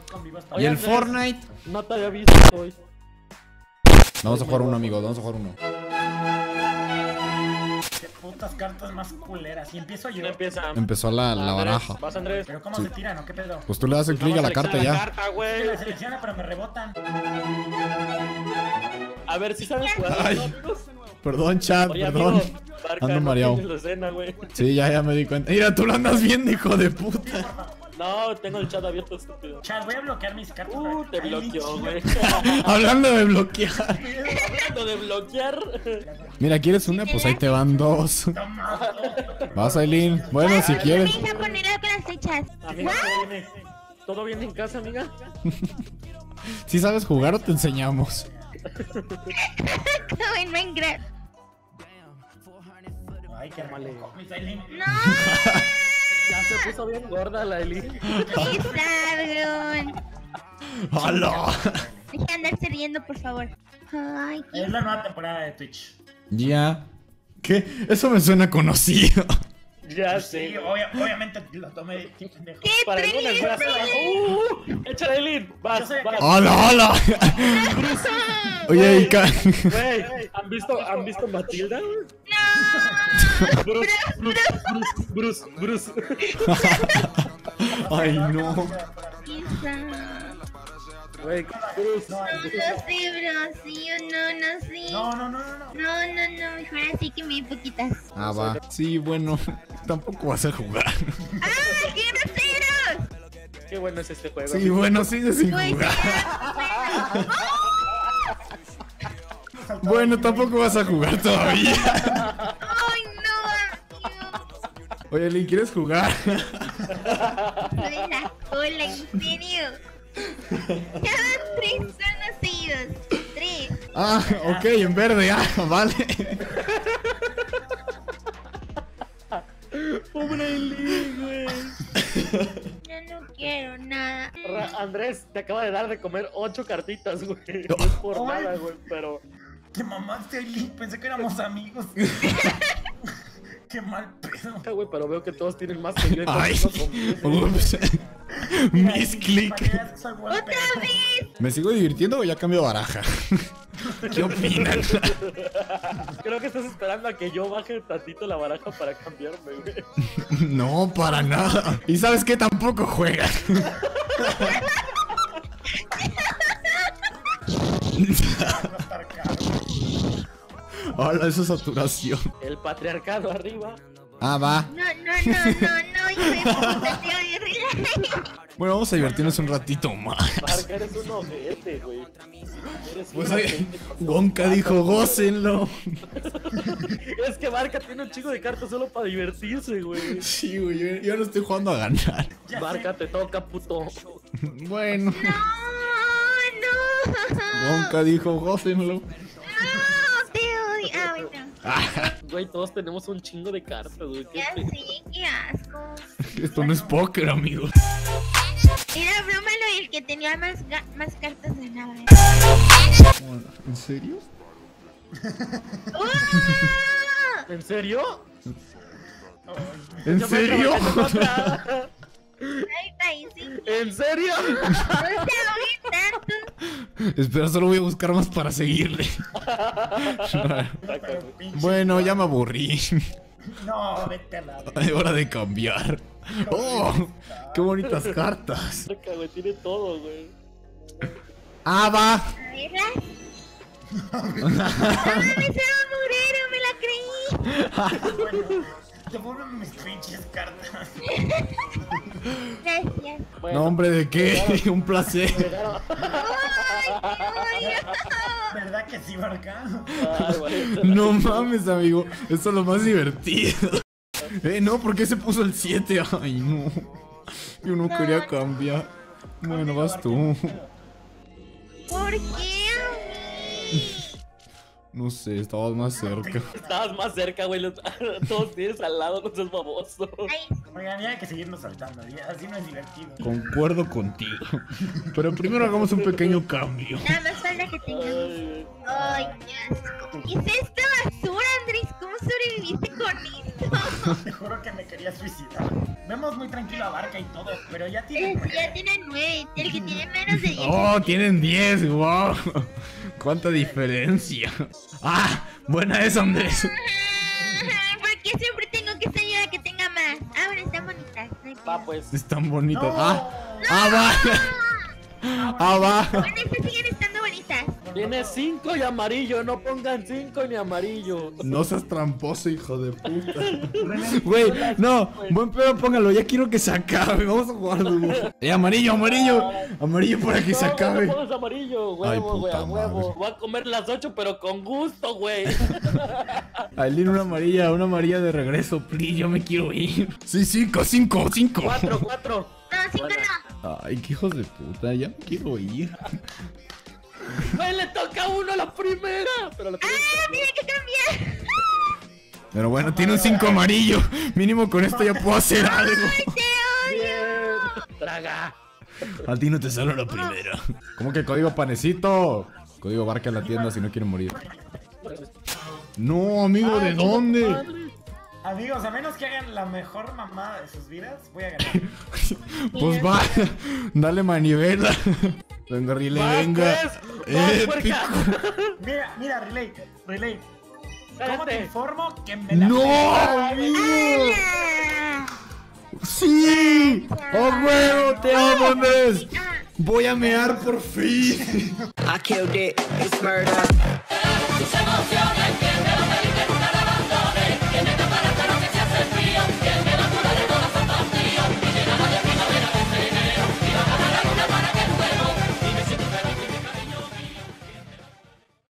¿Y el Fortnite? No te había visto hoy. Vamos a jugar uno, amigo, vamos a jugar uno. Qué putas cartas más culeras. Y empiezo yo. Empieza. Empezó la Andrés, baraja. Vas, Andrés. Pero ¿cómo se tiran o qué pedo? Pues tú le das el clic a la carta Selecciona ya. la carta, Que güey. la selecciona pero me rebotan. A ver si sabes jugar. Ay. ¿no, amigos? Perdón, chat, Oye, perdón. amigo, Barca, Ando no mareado. tienes la escena, güey. Sí, ya me di cuenta. Mira, tú lo andas viendo, hijo de puta. No, tengo el chat abierto, estúpido. Chat, voy a bloquear mis cartas. Te bloqueó, güey. Hablando de bloquear. Hablando de bloquear. Mira, ¿quieres una? Pues ahí te van dos. Vas, Aileen. Bueno, si quieres. Deja ponerlo con las flechas. Amiga, ¿todo bien en casa, amiga? ¿Sí sabes jugar o te enseñamos? Como en Minecraft. Ay, qué mal. No, Ya se puso bien gorda la Eli. cabrón. ¡Hala! Deja de andarse riendo, por favor. Ay, qué... Es la nueva temporada de Twitch. Ya. ¿Qué? Eso me suena conocido. Ya Sí, sé. obviamente lo tomé de ti, pendejo. ¡Qué Para el lunes voy a hacer échale, Eli. Vas, Yo sé vas. que- ¡Hala, hala! Oye, Ika. Güey, ¿han visto Matilda? Bruce. Ay, no. Quizá. Güey, Bruce. No, No sé, bro. Sí o no, no sé. no. No, mejor así que me dé poquitas. Ah, va. Sí, bueno. Tampoco vas a jugar. ¡Ah, qué groseros! Qué bueno es este juego. Sí, bueno, sigue sin Pues jugar. ya, Bueno, tampoco vas a jugar todavía. ¡ay, no! Oye, Link, ¿quieres jugar? Soy la cola, en serio. Ya van 3 turnos seguidos. 3. Ah, ok, en verde, vale. Pobre Eli, güey. Yo no quiero nada. Andrés, te acaba de dar de comer 8 cartitas, güey. No. No es por nada, güey, pero... Te mamaste, Aileen. Pensé que éramos amigos. Qué mal pedo. Güey, pero veo que todos tienen más que yo. Ay, entonces no son- ups. Misclick. Para que veas que soy buen ¡Otra pedo. vez! ¿Me sigo divirtiendo o ya cambio baraja? ¿Qué opinan? Creo que estás esperando a que yo baje tantito la baraja para cambiarme, güey. No, para nada. ¿Y sabes qué? Tampoco juegan. Va a estar caro. Hola, esa saturación. El patriarcado arriba. Ah, va. No, hijo de puta, te odio, relax. Bueno, vamos a divertirnos un ratito más. Barca, eres un ojete, güey. Eres Pues un oye, ojete con tu Wonka carta, dijo, gócenlo. Es que Barca tiene un chico de cartas solo para divertirse, güey. Sí, güey, yo no estoy jugando a ganar. Ya Barca, te toca, puto. Bueno, No, Wonka dijo, gócenlo. no, te odio. Ah, bueno. Güey, todos tenemos un chingo de cartas, güey. ¿Qué Ya te- sé, qué asco. Esto no es póker, amigos. Era broma lo del que tenía más cartas ganaba. ¿En serio? ¡Oh! ¿En serio? ¿En Yo me serio? trabajé en otra. Ay, sí. ¿En serio? No te ahogues tanto. Espera, solo voy a buscar más para seguirle. pero pinche. Bueno, ya me aburrí. No, vete a la. Es hora de cambiar. ¡Oh! ¡Qué bonitas cartas! Barca, güey, tiene todo, güey. ¡Ah, va! A verla. ¡Ah, me era un murero! ¡Me la creí! Bueno, devuélveme mis pinches cartas. Gracias. Bueno, No, hombre, ¿de qué? Un placer. llegaron- ¡Ay, ¿Verdad que sí, Barca? Ay, güey. No mames, amigo. Esto es lo más divertido. No, ¿por qué se puso el 7? Ay, no. Yo no quería cambiar. Bueno, vas tú. ¿Por qué a mí? No sé, estabas más cerca. Estabas más cerca, güey. Todos tienes al lado, no seas baboso. Ay, Oigan, ya hay que seguirnos saltando. Así no es divertido. Concuerdo contigo. Pero primero hagamos un pequeño cambio. nada más falta que tengamos. Ay, güey. Ay, qué asco. ¿Qué es esta basura, Andrés? ¿Cómo sobreviviste con esto? Te juro que me quería suicidar. Vemos muy tranquilo a Barca y todo, pero ya tiene... Ya tienen 9. El que tiene menos de 10. Oh, tienen 10, wow. Cuánta diferencia. Ah, buena esa, Andrés. ¿Por qué siempre tengo que ser yo la que tenga más? Ah, bueno, están bonitas. No hay Va, pedo. pues. Están bonitas. No. Va. Va. Bueno, estas siguen estando bonitas. Tiene 5 y amarillo. No pongan 5 ni amarillo. No seas tramposo, hijo de puta. Güey, no, buen pedo, póngalo. Ya quiero que se acabe. Vamos a jugarlo. Amarillo. Amarillo para que se No acabe. pongas amarillo, Ay, huevo, güey, puta a huevo. madre. Voy a comer las 8, pero con gusto, güey. Aileen, una amarilla de regreso, please. Yo me quiero ir. Sí, 5. 4. No, 5 Buena. no. Ay, qué hijos de puta. Ya me quiero ir. Güey, le toca a uno la primera. Pero la primera. Tiene que cambiar. Pero bueno, tiene un 5 amarillo. Mínimo con esto ya puedo hacer algo. Bien. Traga. A ti no te salió la primera. ¿Cómo que código panecito? Código Barca en la tienda si no quieren morir. No, amigo, ¿de dónde? Amigos, a menos que hagan la mejor mamada de sus vidas, voy a ganar. Pues va, dale manivela. Venga, Riley, Vas, venga. pues, vas, Épico. Mira, Relay. ¿Cómo te Cállate. informo que me la... ¡No, amigo! ¡Sí! ¡Oh, huevo! ¡Te amo, Andrés! Voy a mear por fin. I killed it, it's murder.